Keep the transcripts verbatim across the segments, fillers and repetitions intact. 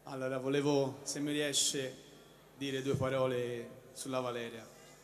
Allora, volevo, se mi riesce, dire due parole sulla Valeria.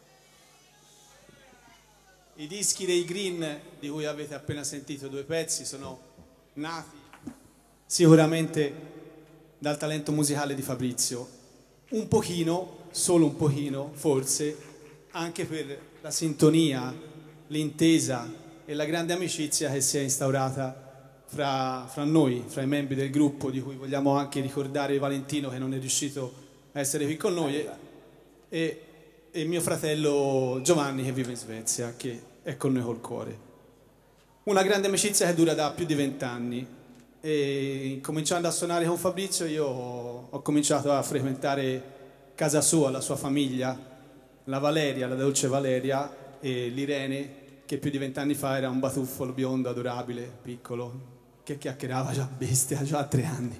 I dischi dei Green, di cui avete appena sentito due pezzi, sono nati sicuramente dal talento musicale di Fabrizio. Un pochino, solo un pochino, forse, anche per la sintonia, l'intesa e la grande amicizia che si è instaurata Fra, fra noi, fra i membri del gruppo, di cui vogliamo anche ricordare Valentino, che non è riuscito a essere qui con noi, e, e, e mio fratello Giovanni, che vive in Svezia, che è con noi col cuore. Una grande amicizia che dura da più di vent'anni, e cominciando a suonare con Fabrizio io ho, ho cominciato a frequentare casa sua, la sua famiglia, la Valeria, la dolce Valeria, e l'Irene, che più di vent'anni fa era un batuffolo biondo, adorabile, piccolo, che chiacchierava già bestia, già a tre anni.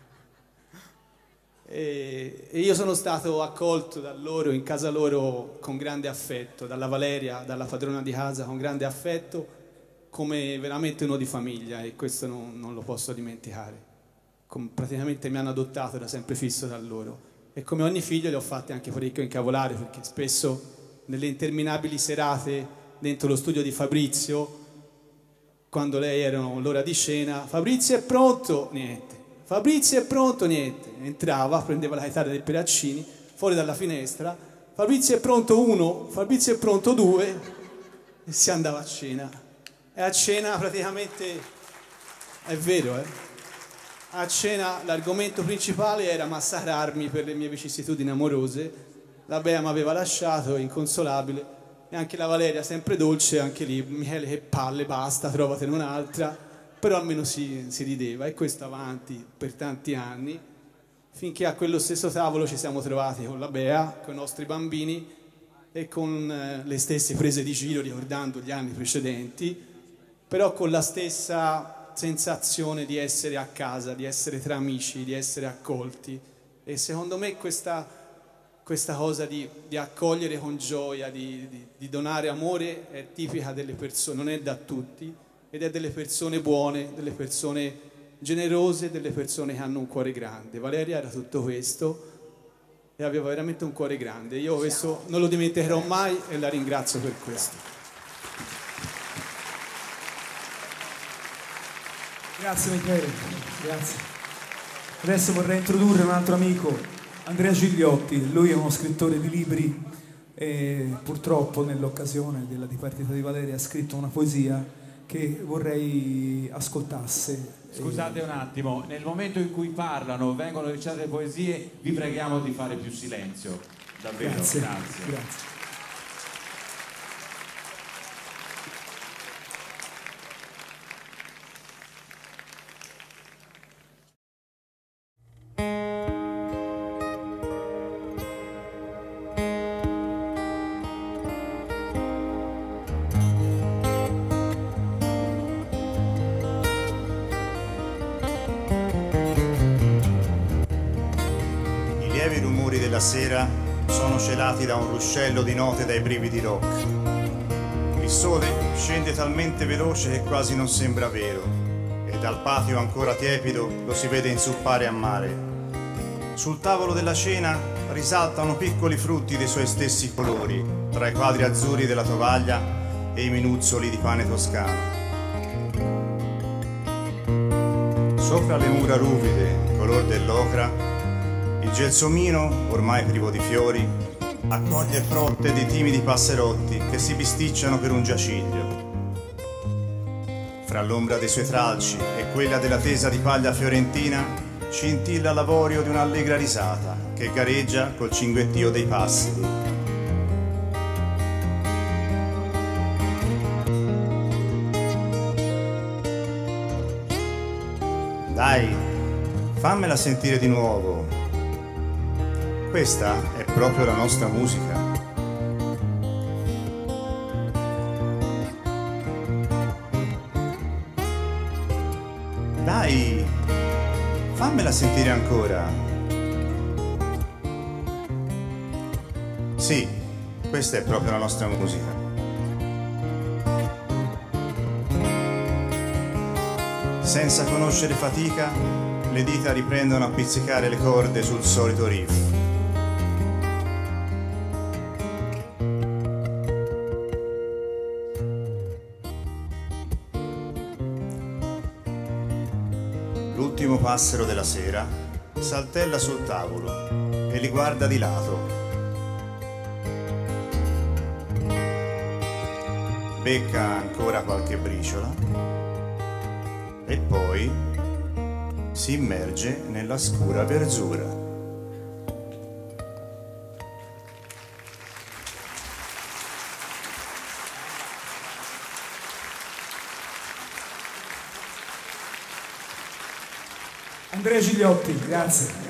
E, e io sono stato accolto da loro, in casa loro, con grande affetto, dalla Valeria, dalla padrona di casa, con grande affetto, come veramente uno di famiglia, e questo non, non lo posso dimenticare. Com- praticamente mi hanno adottato, da sempre fisso da loro. E come ogni figlio li ho fatti anche parecchio incavolare, perché spesso nelle interminabili serate dentro lo studio di Fabrizio, quando lei erano l'ora di cena, Fabrizio è pronto? Niente. Fabrizio è pronto? Niente. Entrava, prendeva la chitarra dei Peraccini, fuori dalla finestra, Fabrizio è pronto uno, Fabrizio è pronto due, e si andava a cena. E a cena praticamente, è vero, eh? A cena l'argomento principale era massacrarmi per le mie vicissitudini amorose. La Bea mi aveva lasciato, inconsolabile. E anche la Valeria, sempre dolce, anche lì, Michele che palle, basta, trovatene un'altra, però almeno si, si rideva, e questo avanti per tanti anni, finché a quello stesso tavolo ci siamo trovati con la Bea, con i nostri bambini e con eh, le stesse prese di giro, ricordando gli anni precedenti, però con la stessa sensazione di essere a casa, di essere tra amici, di essere accolti. E secondo me questa... Questa cosa di, di accogliere con gioia, di, di, di donare amore, è tipica delle persone, non è da tutti, ed è delle persone buone, delle persone generose, delle persone che hanno un cuore grande. Valeria era tutto questo e aveva veramente un cuore grande. Io questo non lo dimenticherò mai e la ringrazio per questo. Grazie Michele, grazie. Adesso vorrei introdurre un altro amico, Andrea Gigliotti. Lui è uno scrittore di libri e purtroppo nell'occasione della dipartita di Valeria ha scritto una poesia che vorrei ascoltasse. Scusate un attimo, nel momento in cui parlano, vengono recitate le poesie, vi preghiamo di fare più silenzio. Davvero, grazie. grazie. grazie. Sera sono celati da un ruscello di note dai brividi rock. Il sole scende talmente veloce che quasi non sembra vero, e dal patio ancora tiepido lo si vede inzuppare a mare. Sul tavolo della cena risaltano piccoli frutti dei suoi stessi colori, tra i quadri azzurri della tovaglia e i minuzzoli di pane toscano. Sopra le mura ruvide, color dell'ocra, il gelsomino, ormai privo di fiori, accoglie frotte di timidi passerotti che si bisticciano per un giaciglio. Fra l'ombra dei suoi tralci e quella della tesa di paglia fiorentina scintilla l'avorio di un'allegra risata che gareggia col cinguettio dei passeri. Dai, fammela sentire di nuovo. Questa è proprio la nostra musica. Dai, fammela sentire ancora. Sì, questa è proprio la nostra musica. Senza conoscere fatica, le dita riprendono a pizzicare le corde sul solito riff. L'ultimo passero della sera saltella sul tavolo e li guarda di lato. Becca ancora qualche briciola e poi si immerge nella scura verzura. Andrea Gigliotti, grazie.